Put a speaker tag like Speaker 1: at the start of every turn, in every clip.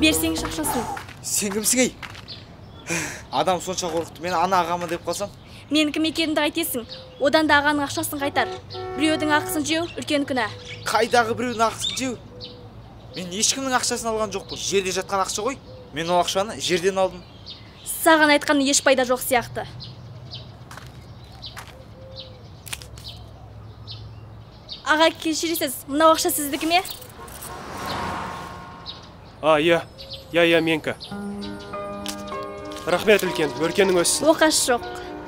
Speaker 1: берсеңші ақшасын.
Speaker 2: Сен кімсің ей? Адам сонша қорқытты, мен ана ағамы деп қалсам.
Speaker 1: Мен кім екенімді қайтесің. Одан да ағаның ақшасын қайтар. Біреудің ақысын жеу үлкен күнә.
Speaker 2: Қайдағы біреудің ақысын жеу? Мен ешкімнің ақшасын алған жоқпын. Жерде жатқан ақша ғой. Мен ол ақшаны жерден алдым.
Speaker 1: Саған айтқан еш пайда жоқ сияқты. Аға, кешіресіз, мынау ақша сіздікі ме?
Speaker 3: Иә, менкі. Рахмет үлкен, өркенің өссін.
Speaker 1: Оқаш жоқ.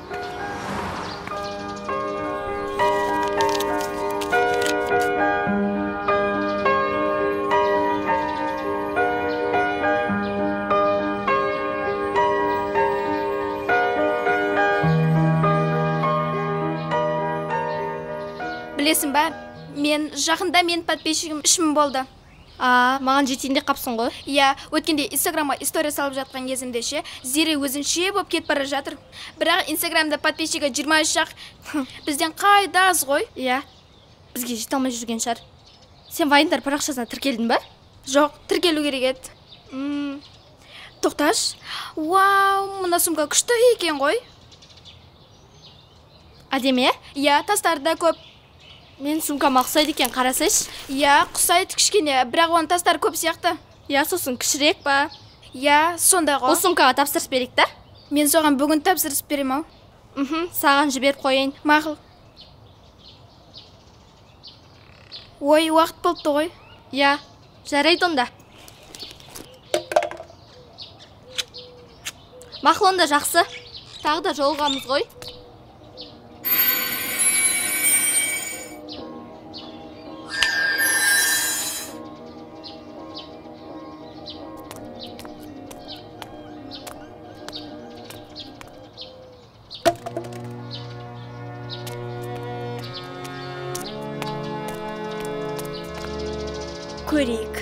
Speaker 4: Білесің ба, жақында мен подписчигім 3000 болды.
Speaker 1: Маған жетейінде қапсың ғой?
Speaker 4: Иә, өткенде Инстаграмға история салып жатқан кезімде ше, Зере өзінше болып кетіп бара жатыр. Бірақ Инстаграмда подписчигі 23 шақ. Бізден қайда аз ғой?
Speaker 1: Иә, бізге жете алмай жүрген шығар. Сен Вайндар парақшасына тіркелдің ба?
Speaker 4: Жоқ, тіркелу керек еді. Тоқташ. Вау, мына сумка күшті екен ғой.
Speaker 1: Әдемі?
Speaker 4: Иә, тастары да көп.
Speaker 1: Мен сумкама ұқсайды екен, қарасайшы.
Speaker 4: Иә, ұқсайды кішкене, бірақ оның тастары көп сияқты.
Speaker 1: Иә, сосын кішірек па?
Speaker 4: Иә, сондай ғой.
Speaker 1: Ол сумкаға тапсырыс берейік та?
Speaker 4: Мен соған бүгін тапсырыс берем ау.
Speaker 1: Саған жіберіп қойайын.
Speaker 4: Мақұл. Ой, уақыт болыпты ғой.
Speaker 1: Иә, жарайды онда. Мақұл, онда жақсы. Тағы да жолығамыз ғой. Көрейік.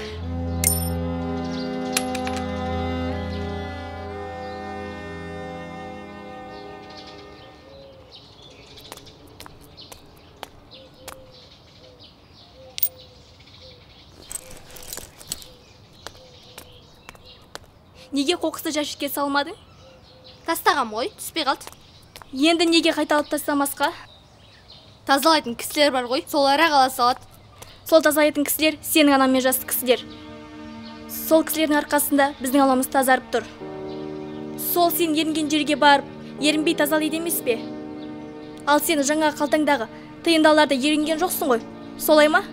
Speaker 1: Неге қоқысты жәшікке салмадың?
Speaker 5: Тастағам ғой, түспей қалды.
Speaker 1: Енді неге қайта алып тастамасқа?
Speaker 5: Тазалайтын кісілер бар ғой, солар ағала салады.
Speaker 1: Сол тазалайтын кісілер сенің анамен жасты кісілер. Сол кісілердің арқасында біздің аламыз тазарып тұр. Сол сен ерінген жерге барып, ерінбей тазалайды емес пе? Ал сен жаңа қалтаңдағы тиындаларда ерінген жоқсың ғой. Солай ма?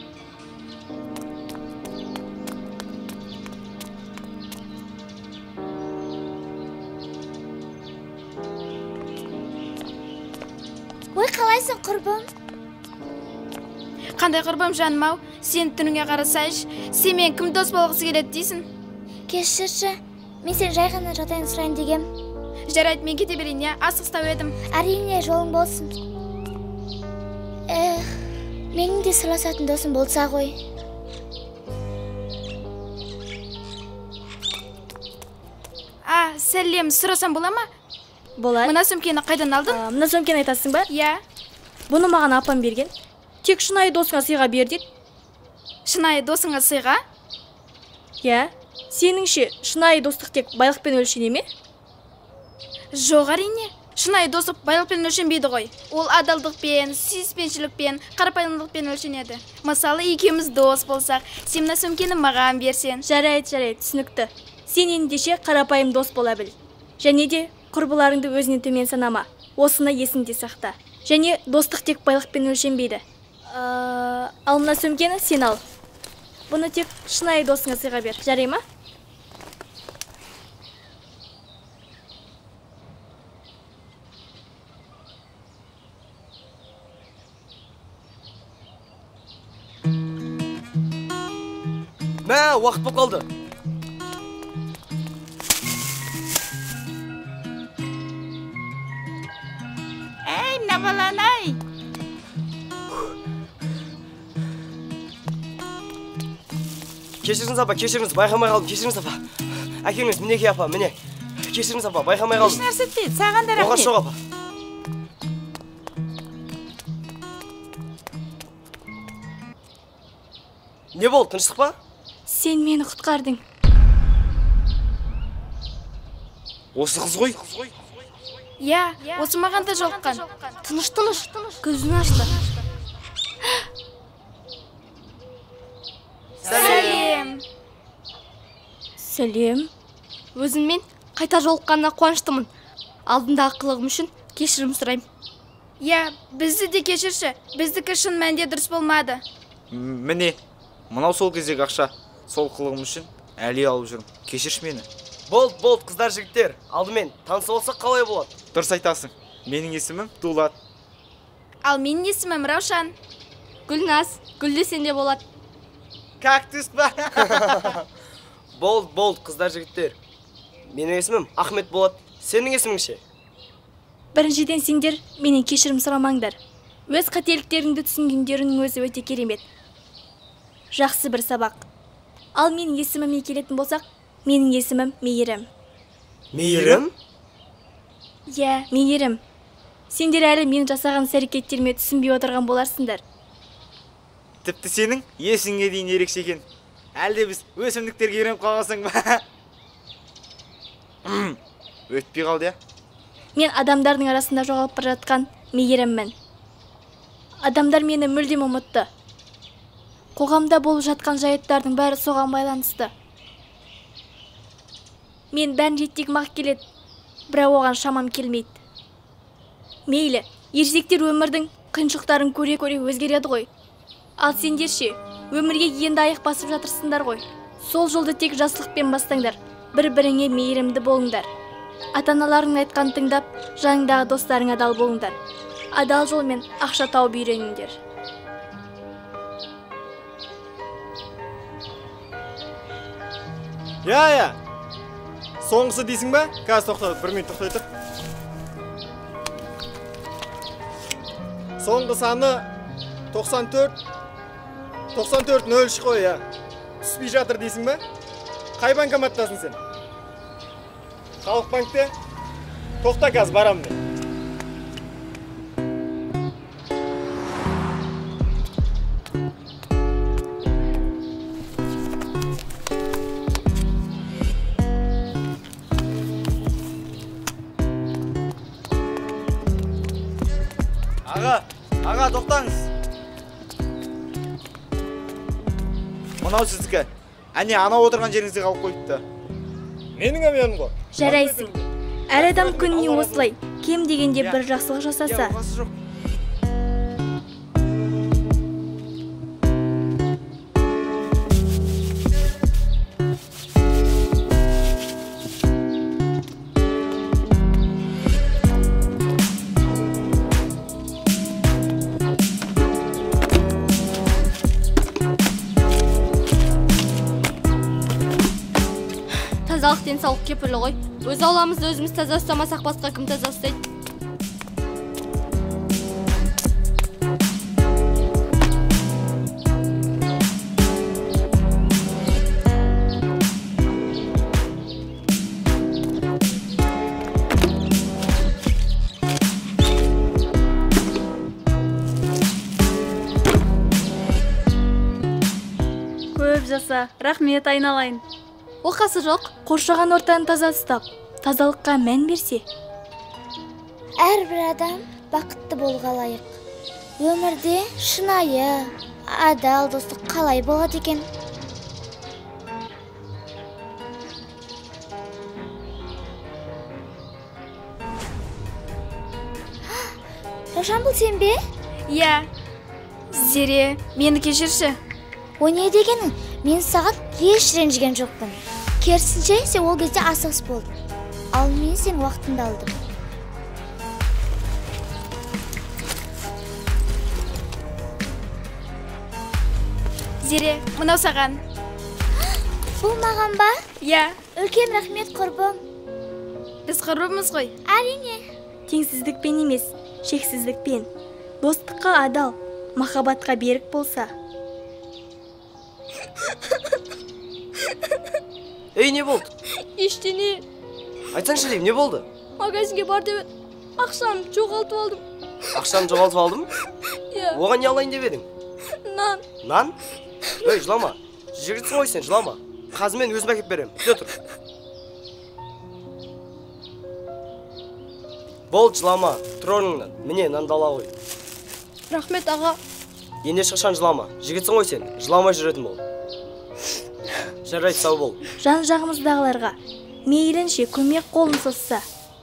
Speaker 6: Ой, қалайсың, құрбым?
Speaker 4: Қандай құрбым жаным ау, сен түніңе қарасайшы, сен кім дос болғысы келеді дейсің?
Speaker 6: Кешірші, мен сен жай ғана жағдайын сұрайын дегем.
Speaker 4: Жарайды, мен кете берейін, я асықстау едім.
Speaker 6: Әрине, жолың болсын. Менің де сырласатын досым болса ғой.
Speaker 4: Сәлем, сұрасам бола ма?
Speaker 1: Болады.
Speaker 4: Мына сөмкені қайдан алдың?
Speaker 1: Мына сөмкені айтасың ба?
Speaker 4: Иә.
Speaker 1: Бұны маған апам берген. Тек шынайы досыңа сыйға бер дейді.
Speaker 4: Шынайы досыңа сыйға?
Speaker 1: Иә. Сеніңше шынайы достық тек байлықпен өлшене ме?
Speaker 4: Жоқ, әрине. Шынайы достық байлықпен өлшенбейді ғой. Ол адалдықпен, сүйіспеншілікпен, қарапайымдылықпен өлшенеді. Мысалы, екеуміз дос болсақ, сен мына сөмкені маған берсең.
Speaker 1: Жарайды, түсінікті. Сен ендеше қарапайым дос бола біл. Және де құрбыларыңды өзінен төмен санама. Осыны есіңде сақта. Және достық тек байлықпен өлшенбейді. Ал мына сөмкені сен ал. Бұны тек шынайы досыңа сыйға бер. Жарай ма?
Speaker 7: Мә, уақыт болып қалды.
Speaker 8: Ей, мына баланы-ай.
Speaker 7: Кешіріңіз, апа, кешіріңіз, байқамай қалдым, кешіріңіз, апа. Әкеңіз, мінеке, апа, міне. Кешіріңіз, апа, байқамай қалдым.
Speaker 8: Еш нәрсе етпейді, саған да рахмет.
Speaker 7: Оғаш жоқ, апа. Не болды, тыныштық па?
Speaker 1: Сен мені құтқардың.
Speaker 2: Осы қыз ғой.
Speaker 4: Иә, осы маған да жолыққан.
Speaker 5: Тыныш, көзін ашты.
Speaker 4: Сәлем.
Speaker 1: Сәлем.
Speaker 5: Өзіңмен қайта жолыққанына қуаныштымын. Алдындағы қылығым үшін кешірім сұраймын.
Speaker 4: Иә, бізді де кешірші. Біздікі шын мәнде дұрыс болмады.
Speaker 2: Міне, мынау сол кездегі ақша. Сол қылығым үшін әлі алып жүрмін. Кешірші мені.
Speaker 7: Болды, қыздар жігіттер. Алдымен таныс болсақ қалай болады?
Speaker 2: Дұрыс айтасың. Менің есімім Дулат.
Speaker 4: Ал менің есімім Раушан.
Speaker 5: Гүлназ, гүлдесен де болады.
Speaker 2: Кактус ба?
Speaker 7: Болды, қыздар жігіттер. Менің есімім Ахмет болады. Сенің есімің ше?
Speaker 1: Біріншіден сендер менен кешірім сұрамаңдар. Өз қателіктеріңді түсінгендерінің өзі өте керемет. Жақсы бір сабақ. Ал менің есіміме келетін болсақ, менің есімім Мейірім.
Speaker 7: Мейірім?
Speaker 1: Иә, Мейірім. Сендер әлі мен жасаған іс-әрекеттеріме түсінбей отырған боларсыңдар.
Speaker 2: Тіпті сенің есіңе дейін ерекше екен. Әлде біз өсімдіктерге үйреніп қалғансың ба? Өтпей қалды, я?
Speaker 1: Мен адамдардың арасында жоғалып бара жатқан Мейіріммін. Адамдар мені мүлдем ұмытты. Қоғамда болып жатқан жайттардың бәрі соған байланысты. Мен бәрін реттегім-ақ келеді, бірақ оған шамам келмейді. Мейлі, ересектер өмірдің қиыншылықтарын көре-көре өзгереді ғой. Ал сендер ше, өмірге енді аяқ басып жатырсыңдар ғой. Сол жолды тек жақсылықпен бастаңдар, бір-біріңе мейірімді болыңдар. Ата-аналарың айтқанын тыңдап, жаныңдағы достарың адал болыңдар. Адал жолмен ақша тауып үйреніңдер.
Speaker 3: Я. Соңғысы дейсің ба? Қазір тоқтатып, 1 минут тоқтай тұр. Соңғы саны 94 қой, я. Түспей жатыр дейсің ба? Қай банкоматтасың сен? Халық банкте? Тоқта қазір барам мен.
Speaker 2: Аға, тоқтаңыз. Мынау сіздікі. Әне, анау отырған жеріңізде қалып қойыпты.
Speaker 3: Менің әмияным ғой.
Speaker 1: Жарайсың. Әр адам күніне осылай, кем дегенде бір жақсылық жасаса.
Speaker 5: Тазалық денсаулық кепілі ғой. Өз ауламызды өзіміз таза ұстамасақ басқа кім таза ұстайды?
Speaker 1: Көп жаса, рахмет айналайын.
Speaker 5: Оқасы жоқ.
Speaker 1: Қоршаған ортаны таза ұстап, тазалыққа мән берсе,
Speaker 6: Әрбір адам бақытты болуға лайық. Өмірде шынайы, адал достық қалай болады екен? Раушан, бұл сен бе?
Speaker 4: Иә. Зере, мені кешірші.
Speaker 6: О не дегенің? Мен саған еш ренжіген жоқпын. Керісінше, сен ол кезде асығыс болды. Ал мен сен уақытыңды алдым.
Speaker 4: Зере, мынау саған.
Speaker 6: Бұл маған ба?
Speaker 4: Иә,
Speaker 6: Үлкен рахмет, құрбым.
Speaker 4: біз құрбымыз ғой.
Speaker 6: Әрине.
Speaker 1: теңсіздікпен емес, шексіздікпен. Достыққа адал, махаббатқа берік болса.
Speaker 7: Ей, не болды?
Speaker 5: Ештеңе.
Speaker 7: Айтсаңшы дейм, не болды?
Speaker 5: Магазинге бар деп ақшамды жоғалтып алдым.
Speaker 7: Ақшаны жоғалтып алдым?
Speaker 5: Иә.
Speaker 7: Оған не алайын деп едің?
Speaker 5: Нан.
Speaker 7: Нан? Ей, жылама. Жігітсің ғой сен, жылама. Қазір мен өзім әкеп беремін. Күте тұр. Бол, жылама. Тұр орныңнан. Міне, нанды ала қой.
Speaker 5: Рахмет аға.
Speaker 7: Енді ешқашан жылама. Жігітсің ғой сен. Жыламай жүретін бол. Жарайды, сау бол.
Speaker 1: Жан жағымыздағыларға мейлінше көмек қолын созса.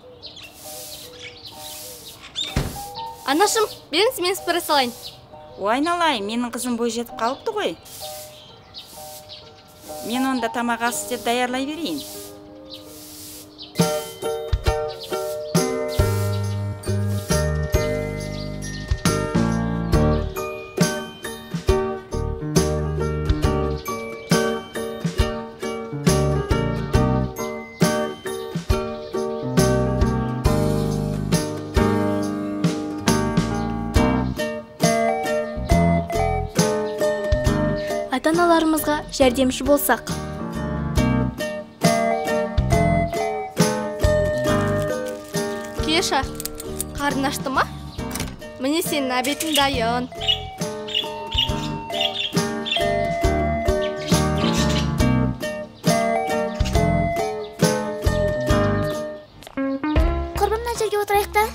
Speaker 5: Анашым, беріңіз, мен сыпыра салайын.
Speaker 8: Айналайын, менің қызым бой жетіп қалыпты ғой. Мен онда тамақ ас істеп даярлай берейін.
Speaker 1: Ата-аналарымызға жәрдемші болсақ.
Speaker 5: Кеша, қарын ашты ма? Міне сенің обедің дайын.
Speaker 6: Құрбым, мына жерге отырайық та.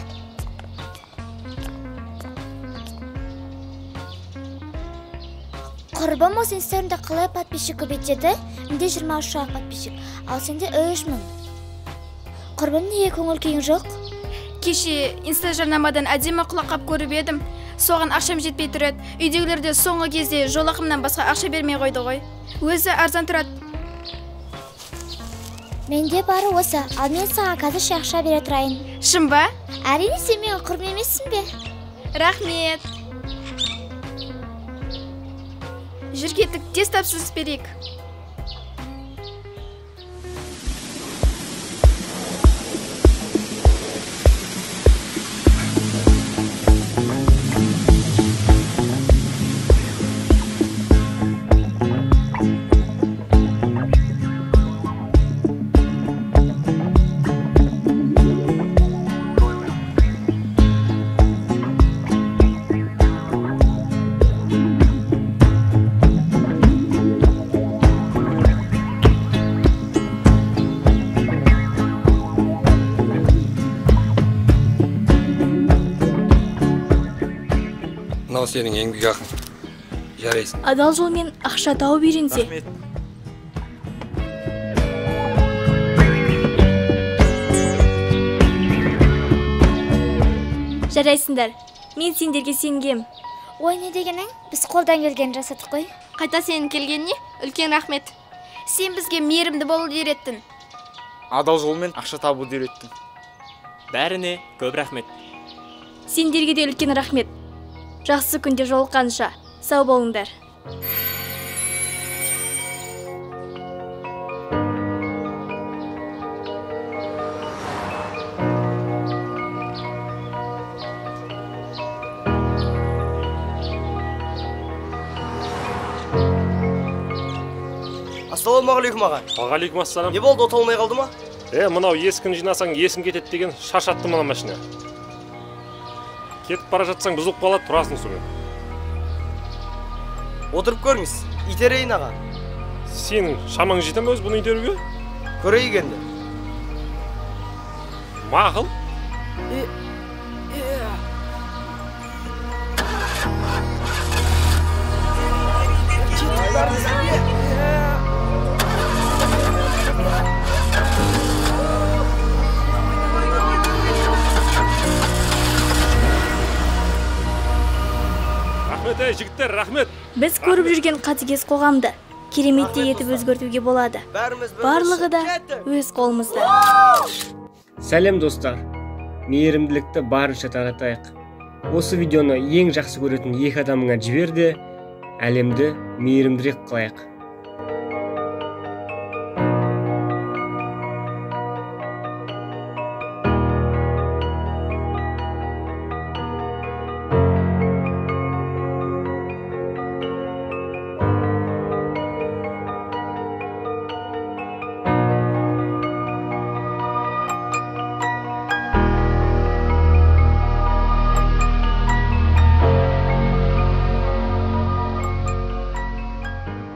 Speaker 6: Құрбым, осы инстаграмда қалай подписчик көбейтеді? Менде 23 подписчик, ал сенде 3000. Құрбым, неге көңіл күйің жоқ?
Speaker 4: Кеше инстажарнамадан әдемі құлаққап көріп едім. Соған ақшам жетпей тұрады. Үйдегілерде соңғы кезде жолақымнан басқа ақша бермей қойды ғой. Өзі арзан тұрады.
Speaker 6: Менде бары осы, ал мен саған қазір ақша бере тұрайын.
Speaker 4: Шын ба?
Speaker 6: Әрине, сен менің құрбым емессің бе?
Speaker 4: Рахмет. Жүр кеттік, тез тапсырыс берейік.
Speaker 9: Мынау сенің еңбек ақың. Жарайсың.
Speaker 1: Адал жолмен ақша тауып үйренсе.
Speaker 2: Рахмет.
Speaker 1: Жарайсыңдар. Мен сендерге сенгем.
Speaker 6: Ой, не дегенің? Біз қолдан келген жасадық қой.
Speaker 5: Қайта сенің келгеніне үлкен рахмет.
Speaker 4: Сен бізге мейірімді болуды үйреттің.
Speaker 2: Адал жолмен ақша табуды үйреттің.
Speaker 3: Бәріне көп рахмет.
Speaker 1: Сендерге де үлкен рахмет. Жақсы күнде жолыққанша сау болыңдар.
Speaker 7: Ассалаумағалейкум аға.
Speaker 3: Ағалейкум ассалам.
Speaker 7: Не болды, оталмай қалды ма?
Speaker 3: Мынау ескін жинасаң есің кетеді деген шаршатты мына машина. Кетіп бара жатсаң бұзылып қалады, тұрасың сумен.
Speaker 7: Отырып көріңіз, итерейін аға.
Speaker 3: Сенің шамаң жете ме өз бұны итеруге?
Speaker 7: Көрейік енді.
Speaker 3: Мақұл. Рахмет, жігіттер, рахмет.
Speaker 1: Біз көріп жүрген қатыгез қоғамды кереметтей етіп өзгертуге болады. Барлығы да өз қолымызда.
Speaker 10: Сәлем достар. Мейірімділікті барынша таратайық. Осы видеоны ең жақсы көретін екі адамыңа жібер де әлемді мейірімдірек қылайық.